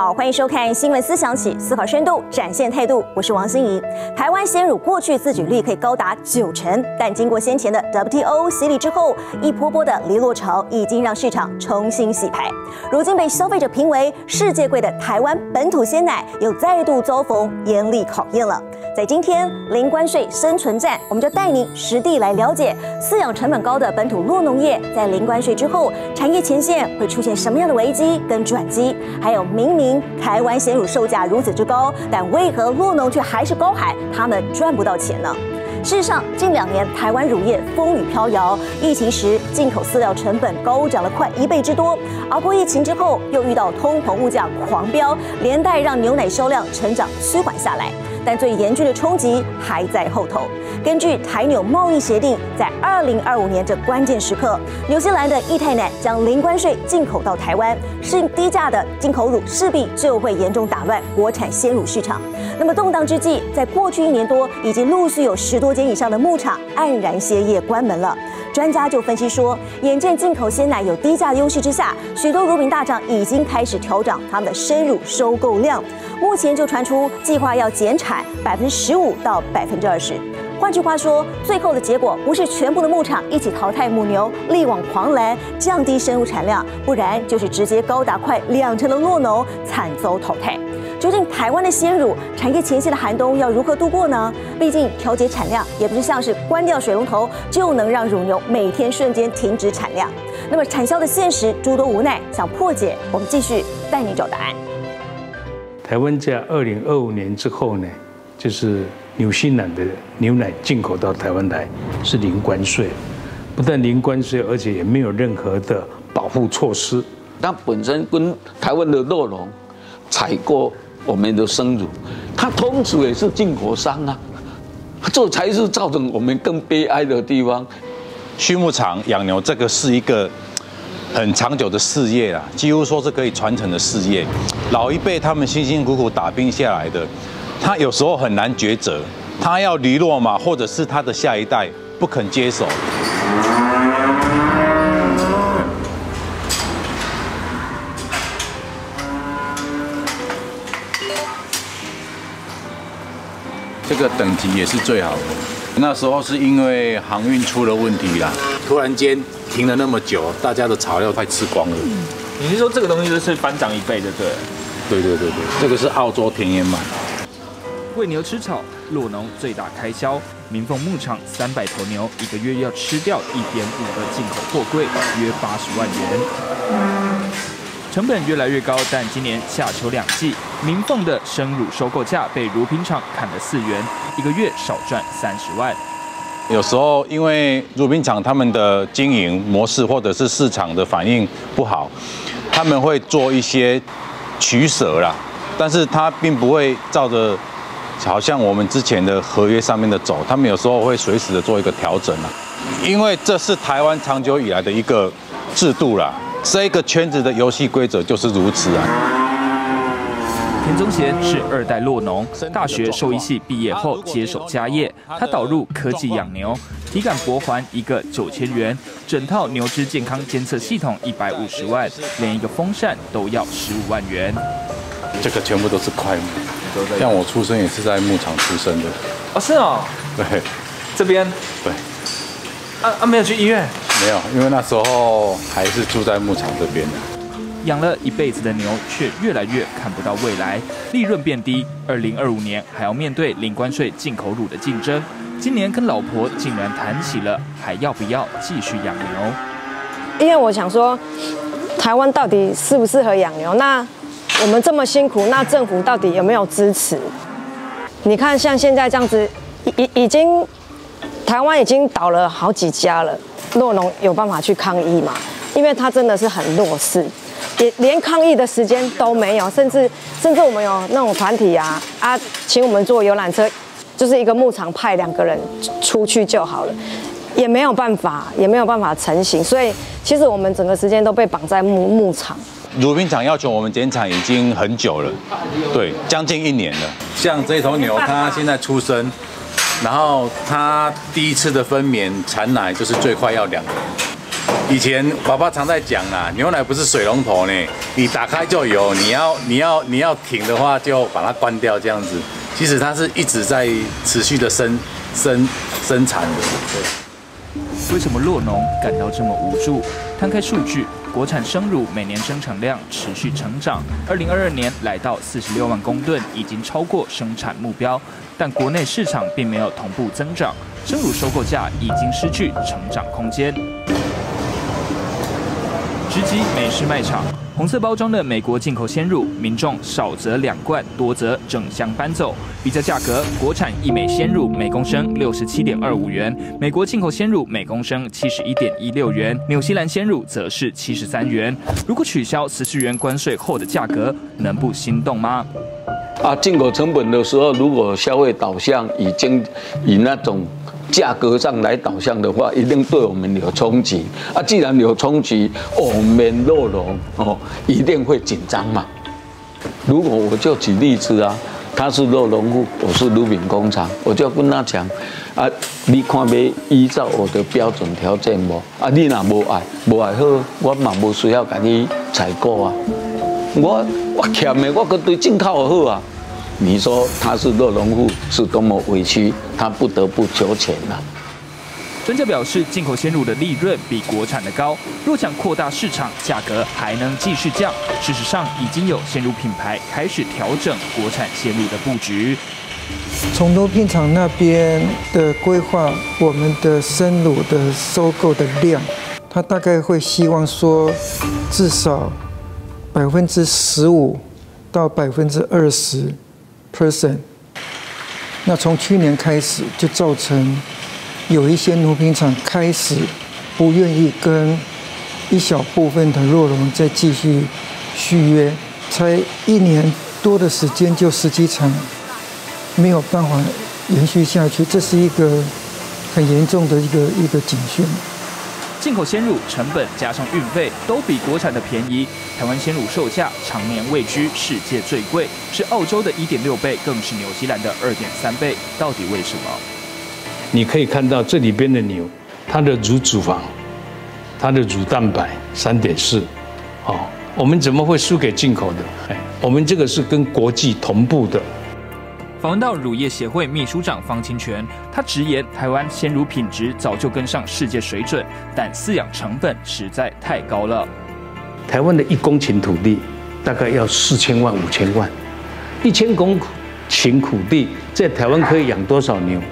好，欢迎收看《新闻思想起》，思考深度，展现态度。我是王心怡。台湾鲜乳过去自给率可以高达90%，但经过先前的 WTO 洗礼之后，一波波的离落潮已经让市场重新洗牌。如今被消费者评为世界贵的台湾本土鲜奶，又再度遭逢严厉考验了。在今天零关税生存战，我们就带您实地来了解饲养成本高的本土酪农业在零关税之后，产业前线会出现什么样的危机跟转机？还有明明台湾鲜乳售价如此之高，但为何酪农却还是高喊他们赚不到钱呢？事实上，近2年台湾乳业风雨飘摇，疫情时进口饲料成本高涨了快1倍之多，熬过疫情之后，又遇到通膨物价狂飙，连带让牛奶销量成长趋缓下来。但最严峻的冲击还在后头。根据台纽贸易协定，在2025年这关键时刻，纽西兰的液态奶将零关税进口到台湾，是低价的进口乳势必就会严重打乱国产鲜乳市场。那么动荡之际，在过去1年多，已经陆续有10多间以上的牧场黯然歇业关门了。专家就分析说，眼见进口鲜奶有低价优势之下，许多乳品大厂已经开始调整他们的生乳收购量。目前就传出计划要减产15%到20%。换句话说，最后的结果不是全部的牧场一起淘汰母牛，力挽狂澜，降低生乳产量，不然就是直接高达快20%的酪农惨遭淘汰。究竟台湾的鲜乳产业前线的寒冬要如何度过呢？毕竟调节产量也不是像是关掉水龙头就能让乳牛每天瞬间停止产量。那么产销的现实诸多无奈，想破解，我们继续带你找答案。 台湾在2025年之后呢，就是纽西兰的牛奶进口到台湾来是零关税，不但零关税，而且也没有任何的保护措施。 它本身跟台湾的酪农采购我们的生乳，它同时也是进口商啊，这才是造成我们更悲哀的地方。 畜牧场养牛这个是一个很长久的事业啊，几乎说是可以传承的事业。老一辈他们辛辛苦苦打拼下来的，他有时候很难抉择，他要离落嘛，或者是他的下一代不肯接手。这个等级也是最好的。那时候是因为航运出了问题啦，突然间停了那么久，大家的草料快吃光了。 你是说这个东西就是翻涨1倍的，对？ 对，这个是澳洲田园版。 喂牛吃草，酪农最大开销。民凤牧场300头牛，1个月要吃掉1.5个进口货柜，约80万元。成本越来越高，但今年夏秋2季，民凤的生乳收购价被乳品厂砍了4元，1个月少赚30万。 有时候因为乳品厂他们的经营模式或者是市场的反应不好，他们会做一些取舍啦，但是他并不会照着好像我们之前的合约上面的走，他们有时候会随时的做一个调整啦，因为这是台湾长久以来的一个制度啦。这个圈子的游戏规则就是如此啊。 田宗贤是2代酪农，大学兽医系毕业后接手家业，他导入科技养牛，体感脖环1个9000元，整套牛只健康监测系统150万，连一个风扇都要15万元。 这个全部都是快牧，像我出生也是在牧场出生的。 哦，是哦。 对， 这边。 对。 没有去医院？ 没有，因为那时候还是住在牧场这边的。 养了一辈子的牛，却越来越看不到未来，利润变低。2025年还要面对零关税进口乳的竞争。今年跟老婆竟然谈起了还要不要继续养牛。 因为我想说，台湾到底适不适合养牛？那我们这么辛苦，那政府到底有没有支持？你看，像现在这样子，已经台湾已经倒了好几家了，酪农有办法去抗议吗？因为他真的是很弱势。也连抗议的时间都没有，甚至我们有那种团体啊，请我们坐游览车，就是一个牧场派2个人出去就好了，也没有办法成型，所以其实我们整个时间都被绑在牧场。 乳品厂要求我们减产已经很久了，对，将近1年了。像这头牛，它现在出生，然后它第一次的分娩产奶就是最快要2年。 以前爸爸常在讲啦，牛奶不是水龙头呢，你打开就有，你要停的话就把它关掉这样子。其实它是一直在持续的生产的。 为什么酪农感到这么无助？摊开数据，国产生乳每年生产量持续成长，2022年来到46万公吨，已经超过生产目标，但国内市场并没有同步增长，生乳收购价已经失去成长空间。直击美式卖场，红色包装的美国进口鲜乳，民众少则2罐，多则整箱搬走。比较价格，国产一美鲜乳每公升67.25元，美国进口鲜乳每公升71.16元，纽西兰鲜乳则是73元。如果取消14元关税后的价格，能不心动吗？ 进口成本的时候，如果消费导向以那种价格上来导向的话，一定对我们有冲击。既然有冲击，我们酪农一定会紧张嘛。如果我就举例子啊，他是酪农户，我是乳品工厂，我就跟他讲你看要依照我的标准条件无？你若无爱好，我嘛无需要给你采购啊。我欠的，我搁对进口好啊。你说他是酪农户是多么委屈，他不得不求钱啊。 专家表示，进口鲜乳的利润比国产的高，若想扩大市场，价格还能继续降。事实上，已经有鲜乳品牌开始调整国产鲜乳的布局。 从乳品厂那边的规划，我们的生乳的收购的量，他大概会希望说，至少15%到20%。那从去年开始就造成有一些乳品厂开始不愿意跟一小部分的酪农再继续续约，才1年多的时间就10几场没有办法延续下去，这是一个很严重的一个警讯。 进口鲜乳成本加上运费都比国产的便宜，台湾鲜乳售价常年位居世界最贵，是澳洲的1.6倍，更是纽西兰的2.3倍。到底为什么？ 你可以看到这里边的牛，它的乳脂肪、它的乳蛋白3.4，我们怎么会输给进口的？我们这个是跟国际同步的。 访问到乳业协会秘书长方清泉，他直言台湾鲜乳品质早就跟上世界水准，但饲养成本实在太高了。 台湾的1公顷土地大概要4000万、5000万，1000公顷土地在台湾可以养多少牛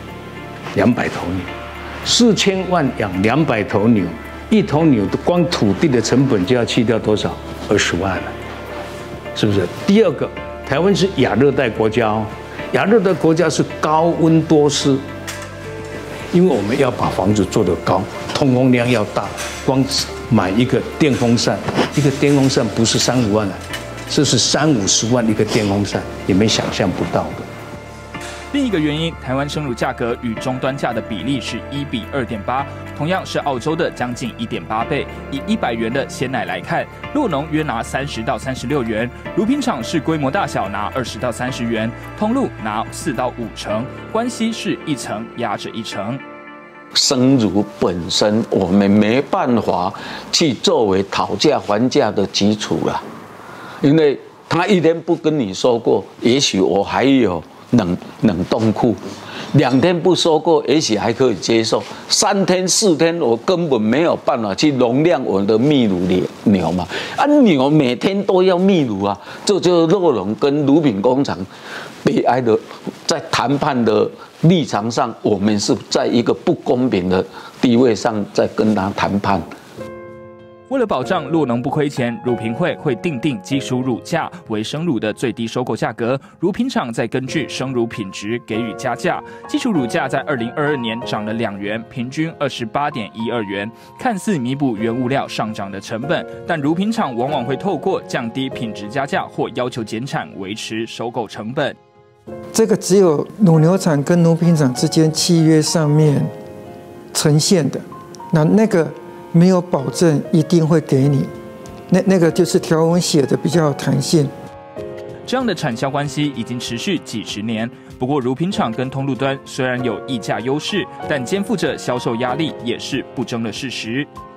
？200头牛，4000万养200头牛，1头牛的光土地的成本就要去掉多少？20万了，是不是？第二个，台湾是亚热带国家亚热带国家是高温多湿，因为我们要把房子做得高，通风量要大，光买一个电风扇，一个电风扇不是3-5万啊，这是30-50万一个电风扇，你们想象不到的。 另一个原因，台湾生乳价格与终端价的比例是1比2.8，同样是澳洲的将近1.8倍。以100元的鲜奶来看，酪农约拿30到36元，乳品厂是规模大小拿20到30元，通路拿4到5成，关系是1层压着1层。 生乳本身我们没办法去作为讨价还价的基础了，因为他1天不跟你说过，也许我还有冷冻库，2天不收购，也许还可以接受。3天4天，我根本没有办法去容量我的泌乳牛嘛。牛每天都要泌乳啊，这就是酪农跟乳品工厂悲哀的，在谈判的立场上，我们是在一个不公平的地位上在跟他谈判。 为了保障酪农不亏钱，乳评会会订定基础乳价为生乳的最低收购价格，乳品厂再根据生乳品质给予加价。基础乳价在2022年涨了2元，平均28.12元，看似弥补原物料上涨的成本，但乳品厂往往会透过降低品质加价或要求减产维持收购成本。 这个只有乳牛场跟乳品厂之间契约上面呈现的，那个没有保证一定会给你，那个就是条文写的比较有弹性。 这样的产销关系已经持续几十年。不过，乳品厂跟通路端虽然有议价优势，但肩负着销售压力也是不争的事实。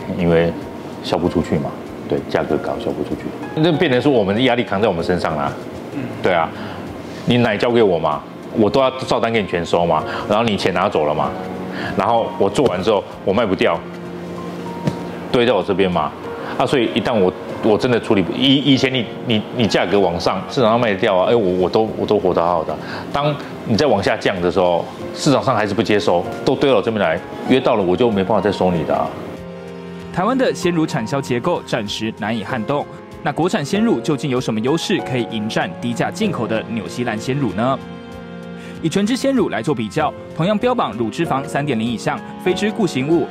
因为销不出去嘛，对，价格高销不出去，那变成说我们的压力扛在我们身上啦。对啊，你奶交给我嘛，我都要照单给你全收嘛，然后你钱拿走了嘛，然后我做完之后我卖不掉，堆在我这边嘛，所以一旦我真的处理以前你价格往上，市场上卖得掉啊，我都活得好好的。当你再往下降的时候，市场上还是不接收，都堆到我这边来，约到了我就没办法再收你的啊。 台湾的鲜乳产销结构暂时难以撼动，那国产鲜乳究竟有什么优势可以迎战低价进口的纽西兰鲜乳呢？以全脂鲜乳来做比较，同样标榜乳脂肪3.0以上，非脂固形物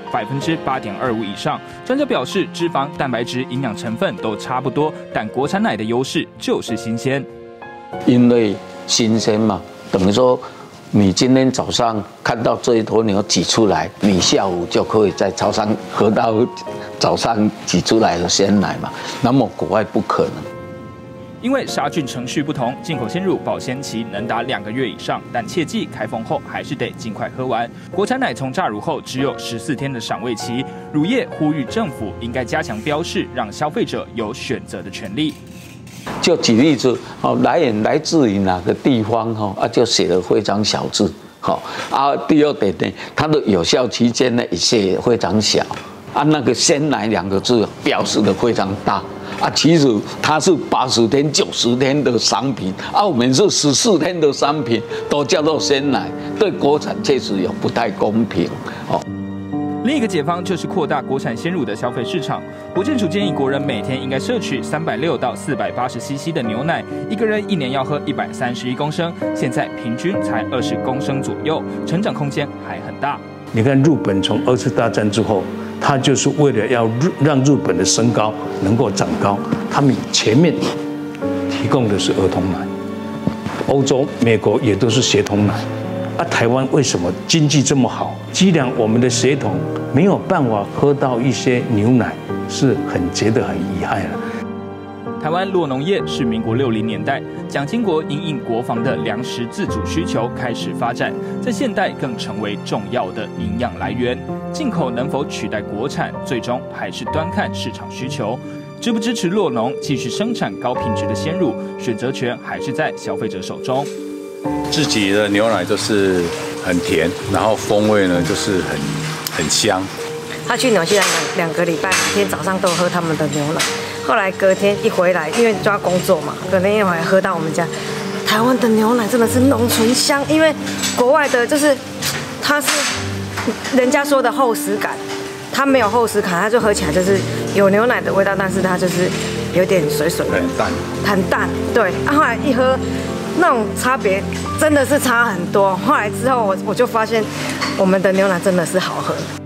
8.25%以上。专家表示，脂肪、蛋白质、营养成分都差不多，但国产奶的优势就是新鲜。 因为新鲜嘛，等于说你今天早上看到这一头牛挤出来，你下午就可以在超商喝到早上挤出来的鲜奶嘛。那么国外不可能。 因为杀菌程序不同，进口鲜乳保鲜期能达2个月以上，但切记开封后还是得尽快喝完。国产奶从榨乳后只有14天的赏味期，乳业呼吁政府应该加强标示，让消费者有选择的权利。 就举例子，来自于哪个地方就写的非常小字，第二点呢，它的有效期间呢也写非常小，那个鲜奶2个字表示的非常大。其实它是80天、90天的商品，我们是14天的商品，都叫做鲜奶，对国产确实有不太公平。 另一个解方就是扩大国产鲜乳的消费市场。国健署建议国人每天应该摄取360到480 CC 的牛奶，一个人1年要喝131公升，现在平均才20公升左右，成长空间还很大。 你看日本从2次大战之后，它就是为了要让日本的身高能够长高，他们前面提供的是儿童奶，欧洲、美国也都是血统奶。台湾为什么经济这么好？既然我们的血统没有办法喝到一些牛奶，是觉得很遗憾了。 台湾酪农业是民国60年代，蒋经国因应国防的粮食自主需求开始发展，在现代更成为重要的营养来源。进口能否取代国产，最终还是端看市场需求。支不支持酪农继续生产高品质的鲜乳，选择权还是在消费者手中。 自己的牛奶就是很甜，然后风味呢就是很香。 他去纽西兰2个礼拜，每天早上都喝他们的牛奶。后来隔天一回来，因为就要工作嘛，隔天一回来喝到我们家，台湾的牛奶真的是浓醇香，因为国外的就是它是人家说的厚实感，它没有厚实感，它就喝起来就是有牛奶的味道，但是它就是有点水水的，很淡。对，后来一喝，那种差别真的是差很多。后来之后我就发现，我们的牛奶真的是好喝。